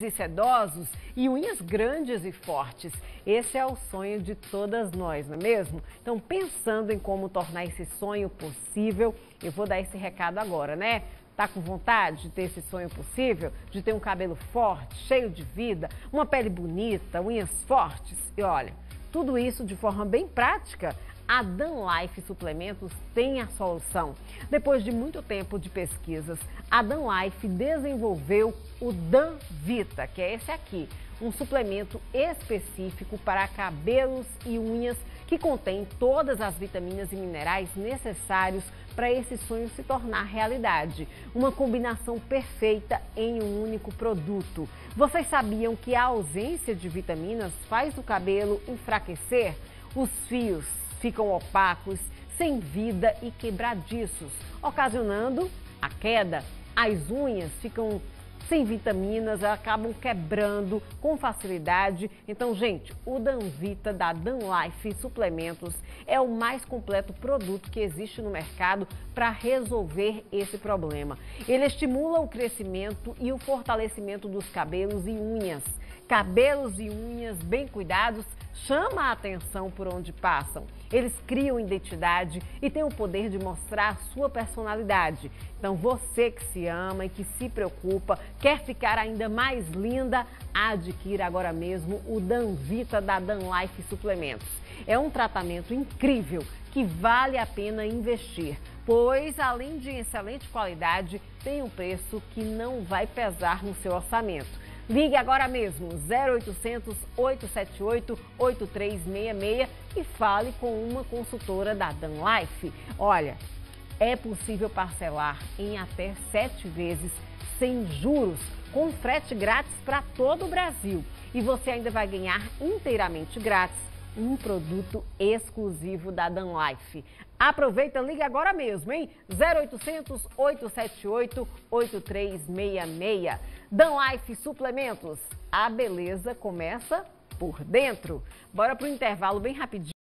e sedosos e unhas grandes e fortes. Esse é o sonho de todas nós, não é mesmo? Então, pensando em como tornar esse sonho possível, eu vou dar esse recado agora, né? Tá com vontade de ter esse sonho possível? De ter um cabelo forte, cheio de vida, uma pele bonita, unhas fortes? E olha, tudo isso de forma bem prática, a Danlife Suplementos tem a solução. Depois de muito tempo de pesquisas, a Danlife desenvolveu o Danvita, que é esse aqui, um suplemento específico para cabelos e unhas que contém todas as vitaminas e minerais necessários para esse sonho se tornar realidade. Uma combinação perfeita em um único produto. Vocês sabiam que a ausência de vitaminas faz o cabelo enfraquecer? Os fios ficam opacos, sem vida e quebradiços, ocasionando a queda. As unhas ficam sem vitaminas, acabam quebrando com facilidade. Então, gente, o Danvita da Danlife Suplementos é o mais completo produto que existe no mercado para resolver esse problema. Ele estimula o crescimento e o fortalecimento dos cabelos e unhas. Cabelos e unhas bem cuidados chamam a atenção por onde passam. Eles criam identidade e têm o poder de mostrar a sua personalidade. Então, você que se ama e que se preocupa, quer ficar ainda mais linda, adquira agora mesmo o Danvita da Danlife Suplementos. É um tratamento incrível que vale a pena investir, pois além de excelente qualidade, tem um preço que não vai pesar no seu orçamento. Ligue agora mesmo, 0800 878 8366 e fale com uma consultora da Danlife. Olha, é possível parcelar em até 7 vezes sem juros, com frete grátis para todo o Brasil. E você ainda vai ganhar inteiramente grátis um produto exclusivo da Danlife. Aproveita, liga agora mesmo, hein? 0800 878 8366. Danlife Suplementos. A beleza começa por dentro. Bora pro intervalo bem rapidinho.